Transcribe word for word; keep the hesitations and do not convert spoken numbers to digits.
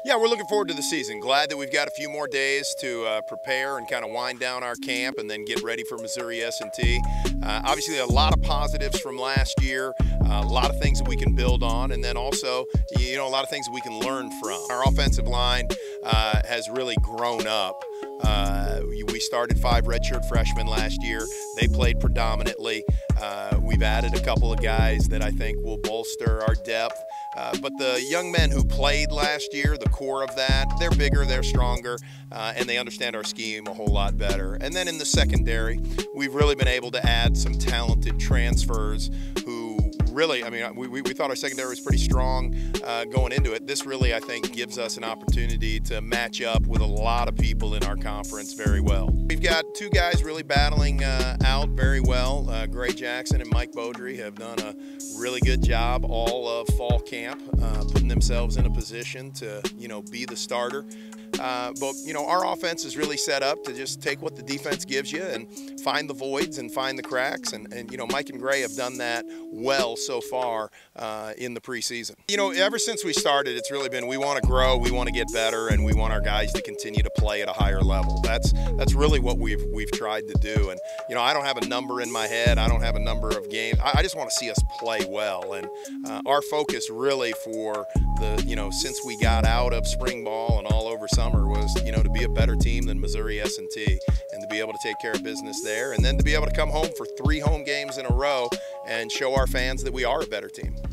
Yeah, we're looking forward to the season. Glad that we've got a few more days to uh, prepare and kind of wind down our camp and then get ready for Missouri S and T. Uh, obviously, a lot of positives from last year, uh, a lot of things that we can build on, and then also, you know, a lot of things that we can learn from. Our offensive line uh, has really grown up. Uh, we started five redshirt freshmen last year. They played predominantly. Uh, we've added a couple of guys that I think will bolster our depth. Uh, but the young men who played last year, the core of that, they're bigger, they're stronger, uh, and they understand our scheme a whole lot better. And then in the secondary, we've really been able to add some talented transfers who really, I mean, we, we, we thought our secondary was pretty strong uh, going into it. This really, I think, gives us an opportunity to match up with a lot of people in our conference very well. We've got two guys really battling uh, out very well. Uh, Gray Jackson and Mike Beaudry have done a really good job all of fall camp, uh, putting themselves in a position to, you know, be the starter. Uh, but, you know, our offense is really set up to just take what the defense gives you and find the voids and find the cracks. And, and you know, Mike and Gray have done that well so far uh, in the preseason. You know, ever since we started, it's really been we want to grow, we want to get better, and we want our guys to continue to play at a higher level. That's that's really what we've we've tried to do. And, you know, I don't have a number in my head. I don't have a number of games. I, I just want to see us play well. And uh, our focus really for the, you know, since we got out of spring ball and all over summer was, you know, to be a better team than Missouri S and T and to be able to take care of business there and then to be able to come home for three home games in a row and show our fans that we are a better team.